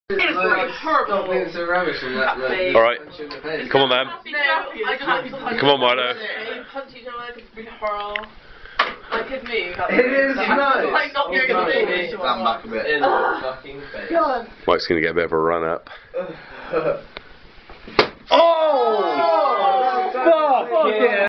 Alright, come on, man. Come on, Milo. Punch each other, it's really horrible. Like his move. It is nice. Like not hearing a thing. Stand back a bit. Fucking face. Mike's gonna get a bit of a run up. Oh! Fuck yeah!